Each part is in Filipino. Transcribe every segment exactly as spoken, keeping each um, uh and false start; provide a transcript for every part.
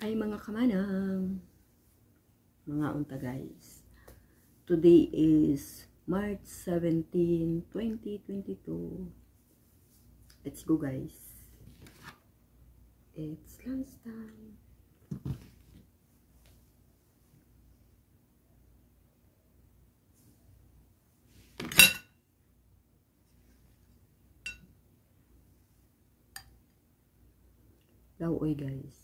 Ay mga kamanang, mga unta guys. Today is March seventeenth, twenty twenty-two. Let's go guys. It's lunch time. Laoy guys.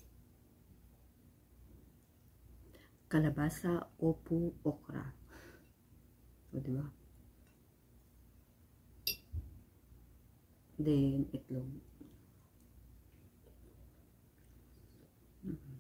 Kalabasa, opo, okra. O, diba? Then, itlog. Mm -hmm.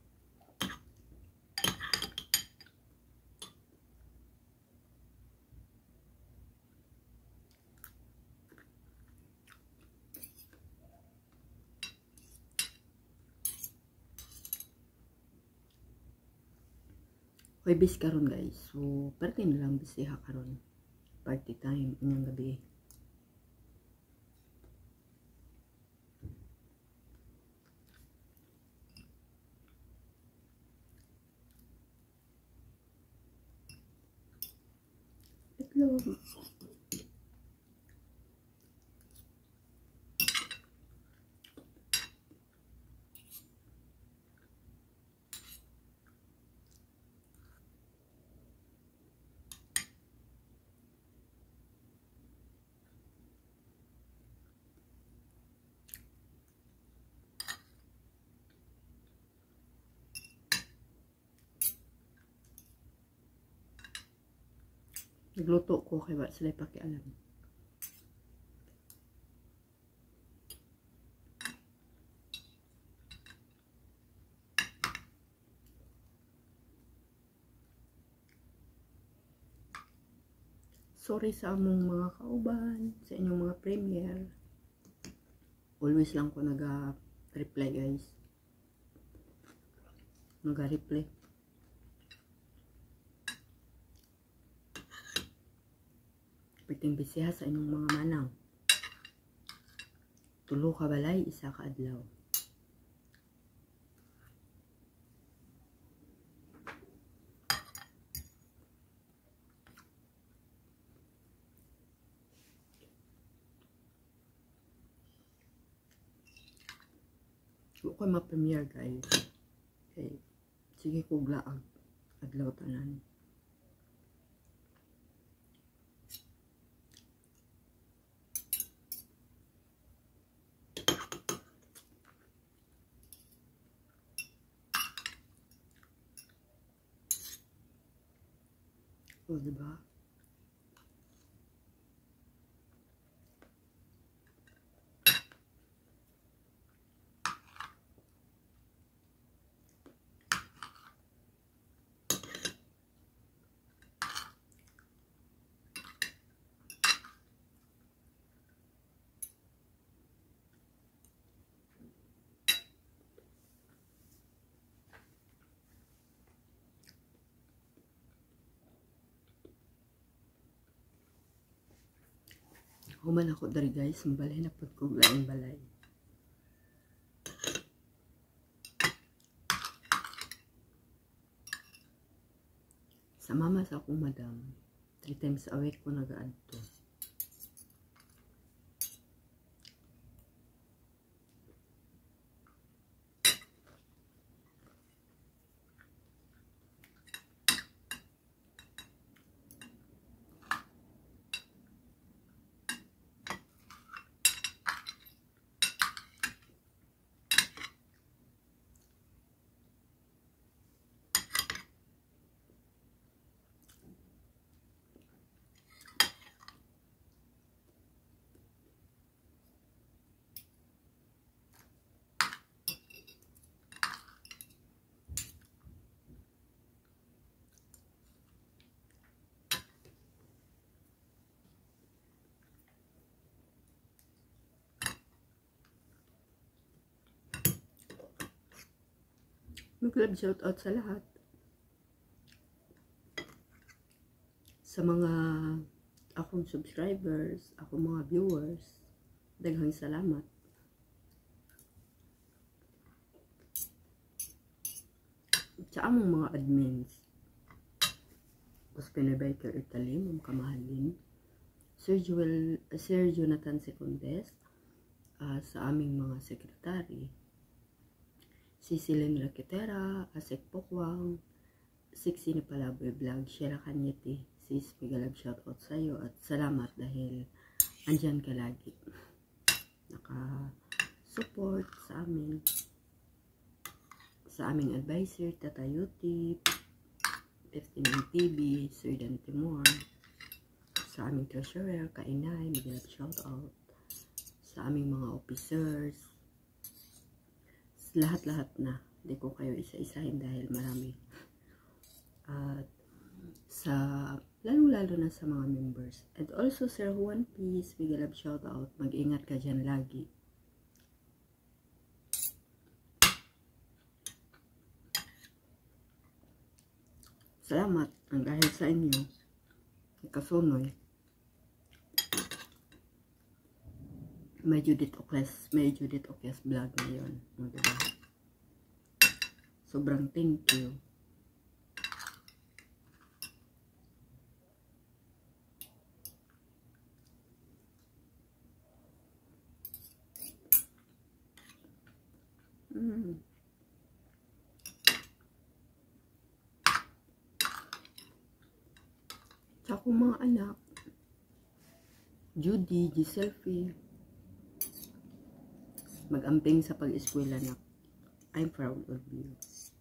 Hoy bis karon guys. So, party na lang bisiha karon. Party time inyong gabi. Itlog. Nagluto ko kay wala sila pakialam. Sorry sa among mga kauban, sa inyong mga premier. Always lang ko naga-reply guys. Naga-reply. Piting bisiha sa inyong mga manang. Tulo ka balay, isa ka adlaw. Huwag ko ma-premiere guys. Okay. Sige ko glaag. Adlaw tanan. O, diba? Human ako dari guys, balay na pud ko laing balay. Sa mama sa akong madam, three times a week ko nag-aadto. Mag-love shout out sa lahat. Sa mga akong subscribers, akong mga viewers, daghang salamat. sa among mga admins. Ospina Baker Italy, Ma'am Kamahalin, Sir Joel, uh, Sir Jonathan Secundes, uh, sa aming mga sekretary, si Celine Raquetera, Asek Pokwang, Sixi ni Palaboy Vlog, Shera Kanyeti, sis, Migalab shoutout sa iyo at salamat dahil andyan ka lagi. Naka-support sa amin, sa aming advisor, Tata Yuti, fifty-nine T V, Sir Dan Timor, sa aming treasurer, Kainay, Migalab shoutout, sa aming mga officers, lahat-lahat na. Hindi ko kayo isa-isahin dahil marami. At sa lalo-lalo na sa mga members. And also Sir Juan Peace, big love shout out. Mag-ingat ka dyan lagi. Salamat ang dahil sa inyo. Ikasunoy. May Judith Ocles, may Judith Ocles vlog ngayon. Diba? Sobrang thank you. Mm. Sa akong mga anak, Judy, Giselfie, mag-amping sa pag-eskwela na. I'm proud of you.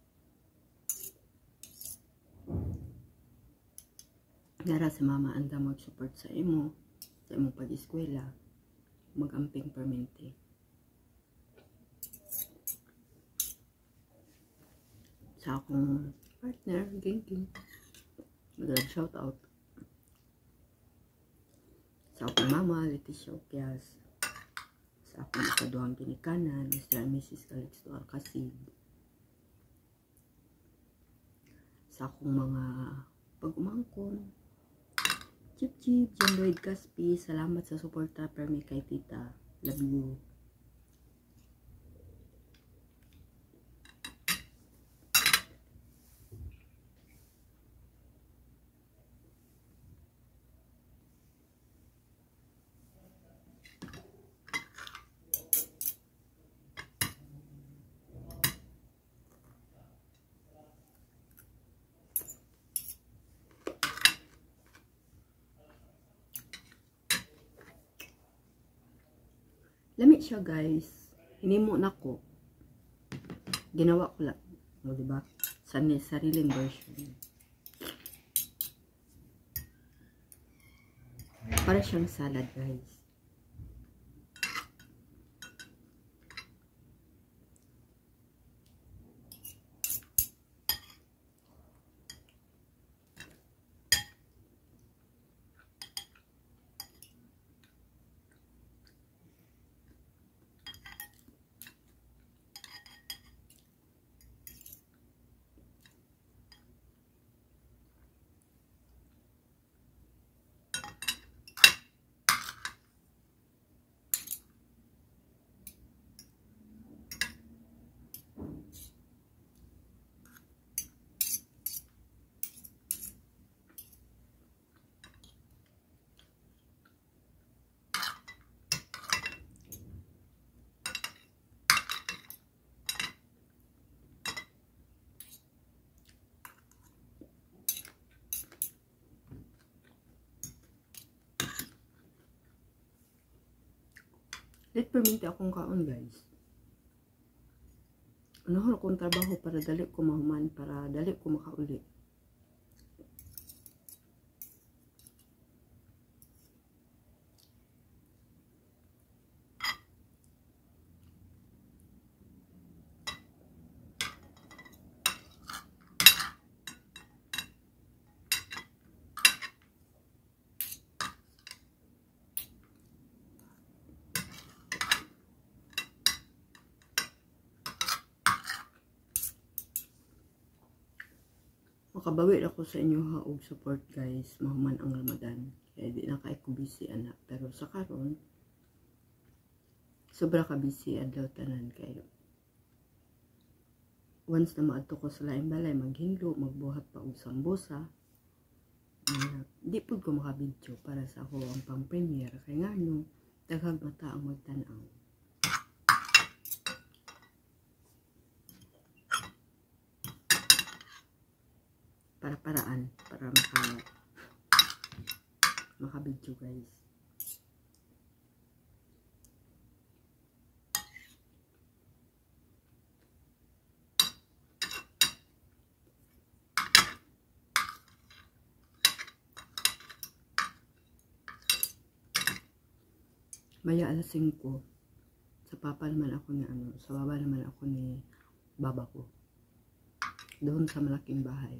Nara sa mama anda mag-support sa imo, sa imong pag-eskwela, mag-amping permente. Sa akong partner, Genking, mag-love shout out. Sa akong mama, Leticia Opias, sa akong ikaduhang ginikanan, Mister and Missus Calixto Alcacid, sa akong mga pag-umangkon, Chip Chip, John Lloyd Caspi, salamat sa suporta permi kay tita, love you. Lamig siya guys. Hinimo na ko. Ginawa ko lang. O diba? Sa sariling version. Para siyang salad guys. Let perminti akong kaon guys. Ano akong trabaho para dali ko mahuman, para dali ko makauli. Makabawi ako sa inyo ha og support guys, mahuman ang Ramadan. Kaya di na kay ko busy anak, pero sa karon sobra ka busy adlaw tanan kayo. once na maadto ko sa laing balay, maghinlo, magbuhat pa og sambusa, uh, di pud ko makabidyo para sa ako ang pang premiere kay ngano daghang mata ang magtan-aw. Para paraan para maka makabidyo guys. Maya alas singko, sa papa naman ako ni ano, sa baba naman ako ni baba ko. Doon sa malaking bahay.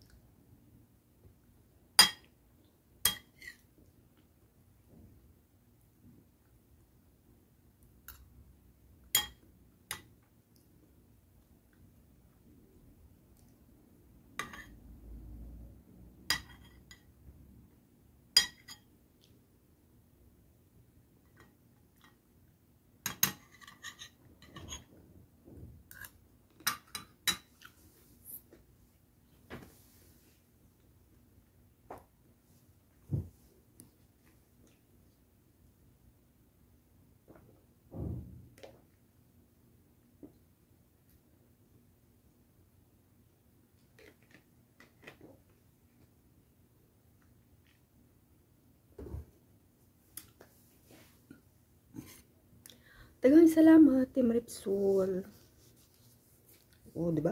Daghang salamat, Team Ripsol. Oh, di ba?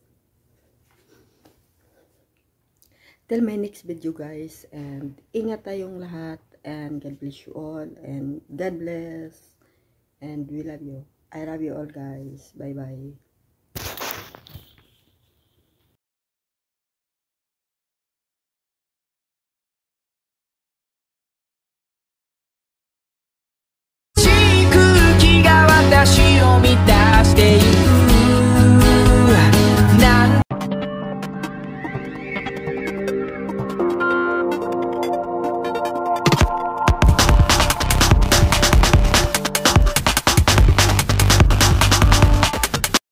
Till my next video, guys. And ingat tayong lahat. And God bless you all. And God bless. And we love you. I love you all, guys. Bye-bye.